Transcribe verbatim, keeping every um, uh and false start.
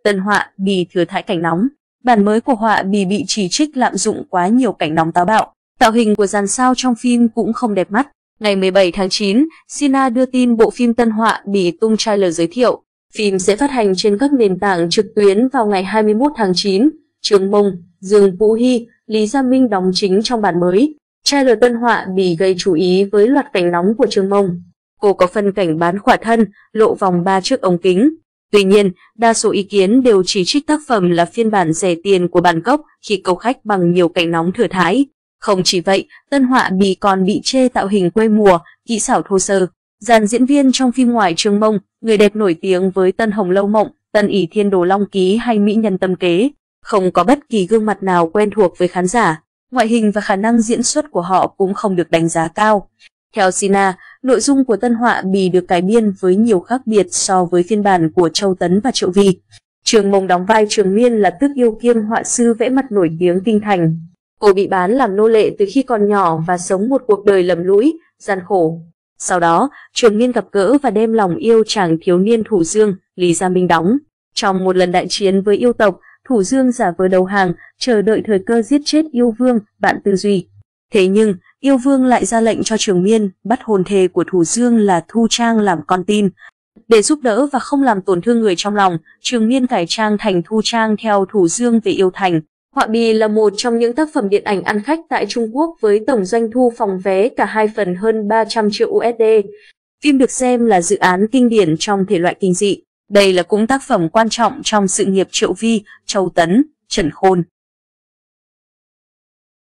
Tân họa bì thừa thãi cảnh nóng. Bản mới của họa bì bị chỉ trích lạm dụng quá nhiều cảnh nóng táo bạo. Tạo hình của dàn sao trong phim cũng không đẹp mắt. Ngày mười bảy tháng chín, Sina đưa tin bộ phim Tân họa bì tung trailer giới thiệu. Phim sẽ phát hành trên các nền tảng trực tuyến vào ngày hai mươi mốt tháng chín. Trương Mông, Dương Vũ Hy, Lý Gia Minh đóng chính trong bản mới. Trailer Tân họa bì gây chú ý với loạt cảnh nóng của Trương Mông. Cô có phân cảnh bán khỏa thân, lộ vòng ba trước ống kính. Tuy nhiên, đa số ý kiến đều chỉ trích tác phẩm là phiên bản rẻ tiền của bản gốc khi câu khách bằng nhiều cảnh nóng thừa thãi. Không chỉ vậy, Tân họa bì còn bị chê tạo hình quê mùa, kỹ xảo thô sơ. Dàn diễn viên trong phim ngoài Trương Mông, người đẹp nổi tiếng với Tân Hồng Lâu Mộng, Tân ỷ Thiên Đồ Long Ký hay Mỹ Nhân Tâm Kế, không có bất kỳ gương mặt nào quen thuộc với khán giả. Ngoại hình và khả năng diễn xuất của họ cũng không được đánh giá cao. Theo Sina, nội dung của Tân họa bì được cải biên với nhiều khác biệt so với phiên bản của Châu Tấn và Triệu Vi. Trương Mông đóng vai Trường Miên là tước yêu kiêm họa sư vẽ mặt nổi tiếng kinh thành. Cô bị bán làm nô lệ từ khi còn nhỏ và sống một cuộc đời lầm lũi, gian khổ. Sau đó, Trường Miên gặp gỡ và đem lòng yêu chàng thiếu niên Thủ Dương, Lý Gia Minh đóng. Trong một lần đại chiến với yêu tộc, Thủ Dương giả vờ đầu hàng, chờ đợi thời cơ giết chết yêu vương, bạn Tư Duy. Thế nhưng, yêu vương lại ra lệnh cho Trường Miên bắt hồn thể của Thủ Dương là Thu Trang làm con tin. Để giúp đỡ và không làm tổn thương người trong lòng, Trường Miên cải trang thành Thu Trang theo Thủ Dương về yêu thành. Họa bì là một trong những tác phẩm điện ảnh ăn khách tại Trung Quốc với tổng doanh thu phòng vé cả hai phần hơn ba trăm triệu u ét đê. Phim được xem là dự án kinh điển trong thể loại kinh dị. Đây là cũng tác phẩm quan trọng trong sự nghiệp Triệu Vi, Châu Tấn, Trần Khôn.